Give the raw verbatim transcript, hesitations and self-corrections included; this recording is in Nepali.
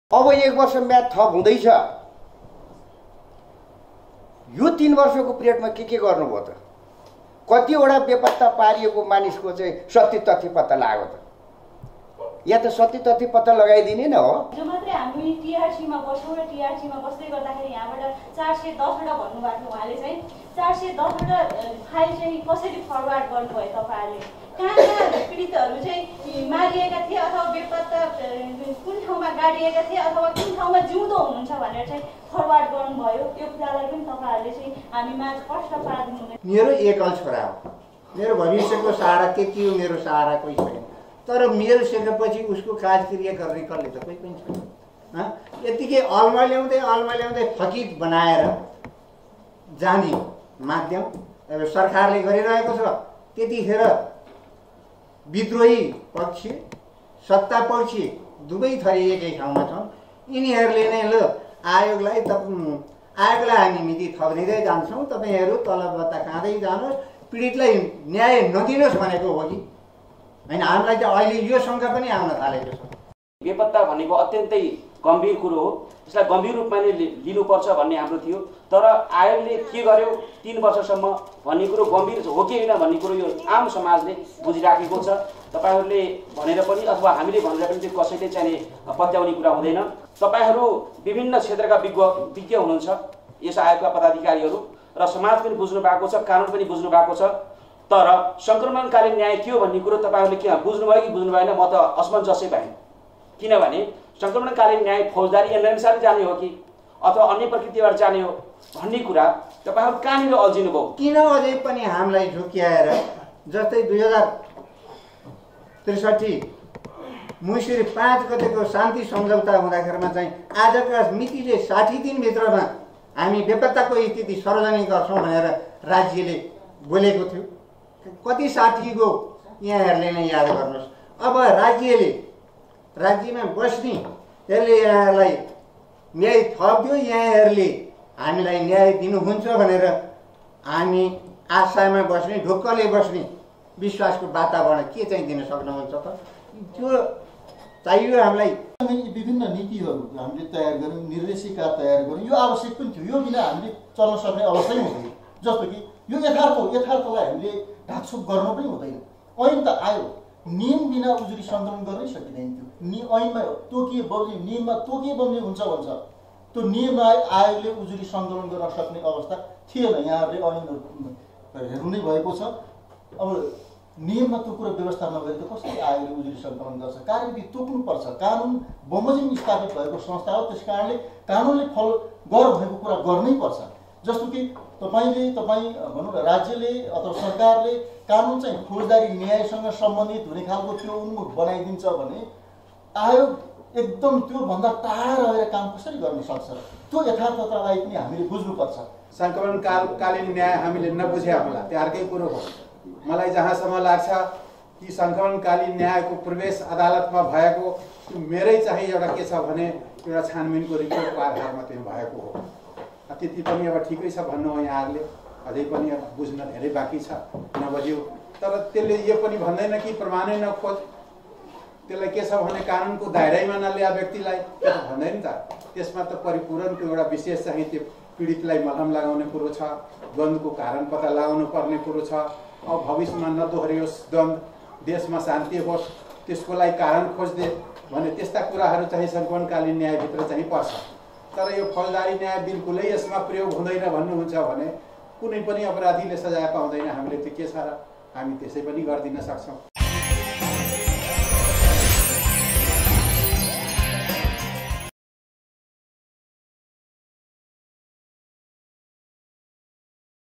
अब एक वर्ष म्याद थप हुँदैछ। यो तीन वर्षको पिरियडमा के के गर्नुभयो त? कतिवटा बेपत्ता पारिएको मानिसको चाहिँ सत्य तथ्य पत्ता लाग्यो त? या त सत्य तथ्य पत्ता लगाइदिने न हो। जो मात्रै हामी टीआरसीमा बस्छौँ र टीआरसीमा बस्दै गर्दाखेरि यहाँबाट चार सय दसवटा भन्नुभएको थियो उहाँले चाहिँ चार सय दसवटा फाइल चाहिँ कसरी फरवार्ड गर्नुभयो तपाईँहरूले? कहाँ कहाँ पीडितहरू चाहिँ मारिएका थिए अथवा बेपत्ता कुन ठाउँमा गाडिएका थिए अथवा कुन ठाउँमा जिउँदो हुनुहुन्छ भनेर चाहिँ फरवार्ड गर्नुभयो? त्यो कुरालाई पनि तपाईँहरूले चाहिँ हामीमा प्रश्न पारिदिनु हुने। मेरो एकल छोरा हो, मेरो भविष्यको सहारा के के हो? मेरो सहारा कोही छैन। तर मेरो सकेपछि उसको काजक्रिया गर्ने कसले त कोही पनि छैन। यतिकै अलमा ल्याउँदै अलमा ल्याउँदै फकित बनाएर जाने माध्यम अब सरकारले गरिरहेको छ। त्यतिखेर विद्रोही पक्ष सत्ता पक्ष दुवै थरी एकै ठाउँमा छन्। यिनीहरूले नै ल आयोगलाई त आयोगलाई हामी मिति थपिँदै जान्छौँ, तपाईँहरू तलबत्ता खाँदै जानुहोस्, पीडितलाई न्याय नदिनुहोस् भनेको हो कि हैन? हामीलाई चाहिँ अहिले यो शङ्का पनि आउन थालेको छ। बेपत्ता भनेको अत्यन्तै गम्भीर कुरो हो, यसलाई गम्भीर रूपमा नै लिनुपर्छ भन्ने हाम्रो थियो। तर आयोगले के गर्यो तीन वर्षसम्म भन्ने कुरो गम्भीर हो कि होइन भन्ने कुरो यो आम समाजले बुझिराखेको छ। तपाईँहरूले भनेर पनि अथवा हामीले भनेर पनि त्यो कसैले चाहिँ पत्याउने कुरा हुँदैन। तपाईँहरू विभिन्न क्षेत्रका विज्ञ विज्ञ हुनुहुन्छ, यस आयोगका पदाधिकारीहरू, र समाज पनि बुझ्नु भएको छ, कानुन पनि बुझ्नु भएको छ। तर संक्रमणकालीन न्याय के हो भन्ने कुरो तपाईँहरूले के बुझ्नुभयो कि बुझ्नु भएन? म त असमञ्जसै भएँ। किनभने संक्रमणकालीन न्याय फौजदारी ऐनअनुसार जाने हो कि अथवा अन्य प्रकृतिबाट जाने हो भन्ने कुरा तपाईँहरू कहाँनिर अल्झिनु भयो? किन अझै पनि हामीलाई झुक्याएर जस्तै दुई हजार त्रिसठी मुसिर पाँच गतेको शान्ति सम्झौता हुँदाखेरिमा चाहिँ आजका मितिले साठी दिनभित्रमा हामी बेपत्ताको स्थिति सार्वजनिक गर्छौँ भनेर राज्यले बोलेको थियो। कति साथीको यहाँहरूले नै याद गर्नुहोस्। अब राज्यले राज्यमा बस्ने यसले यहाँहरूलाई न्याय थप्दियो, यहाँहरूले हामीलाई न्याय दिनुहुन्छ भनेर हामी आशामा बस्ने, ढुक्कले बस्ने विश्वासको वातावरण के चाहिँ दिन सक्नुहुन्छ त? त्यो चाहियो हामीलाई। विभिन्न नीतिहरू हामीले तयार गऱ्यौँ, निर्देशिका तयार गऱ्यौँ, यो आवश्यक पनि थियो। यो बिना हामीले चल्न सक्ने अवस्था नै हुँदैन। जस्तो कि यो यथार्थ हो, यथार्थलाई हामीले ढाकछोप गर्नु पनि हुँदैन। ऐन त आयो, नियम बिना उजुरी सङ्कलन गर्नै सकिँदैन थियो। नि ऐनमा तोकिए बमोजिम नियममा तोकिए बमोजिम हुन्छ भन्छ, त्यो नियममा आयोगले उजुरी सङ्कलन गर्न सक्ने अवस्था थिएन। यहाँहरूले ऐन हेर्नु नै भएको छ। अब नियममा त्यो कुरा व्यवस्था नगरे त कसरी आयोगले उजुरी सङ्कलन गर्छ? कार्यविधि तोक्नुपर्छ। कानुन बमोजिम स्थापित भएको संस्था हो, त्यस कारणले कानुनले फल गर भएको कुरा गर्नै पर्छ। जस्तो कि तपाईँले तपाईँ भनौँ न राज्यले अथवा सरकारले कानुन चाहिँ फौजदारी न्यायसँग सम्बन्धित हुने खालको त्यो उन्मुख बनाइदिन्छ भने आयोग एकदम त्योभन्दा टाढा रहेर काम कसरी गर्न सक्छ? त्यो यथार्थतालाई पनि हामीले बुझ्नुपर्छ। संक्रमणकालीन न्याय हामीले नबुझे होला, त्यो अर्कै कुरो हो। मलाई जहाँसम्म लाग्छ कि संक्रमणकालीन न्यायको प्रवेश अदालतमा भएको मेरै चाहिँ एउटा के छ भने एउटा छानबिनको रिपोर्टको आधारमा त्यो भएको हो। त्यति पनि अब ठिकै छ भन्नु हो यहाँहरूले, अझै पनि अब बुझ्न धेरै बाँकी छ, नबुझ्यो। तर त्यसले यो पनि भन्दैन कि प्रमाणै नखोज, त्यसलाई के छ भने कानुनको दायरामा नल्या व्यक्तिलाई, त्यो त भन्दैन त। त्यसमा त परिपूरणको एउटा विशेष चाहिँ त्यो पीडितलाई मलहम लगाउने कुरो छ, द्वन्द्वको कारण पत्ता लगाउनु पर्ने कुरो छ। अब भविष्यमा नदोहोरियोस् द्वन्द्व, देशमा शान्ति होस्, त्यसको लागि कारण खोज्दे भने त्यस्ता कुराहरू चाहिँ संक्रमणकालीन न्यायभित्र चाहिँ पर्छ। तर यो फौजदारी न्याय बिल्कुलै यसमा प्रयोग हुँदैन भन्नुहुन्छ भने कुनै पनि अपराधीले सजाय पाउँदैन। हामीले त्यो के छ र हामी त्यसै पनि गरिदिन सक्छौँ।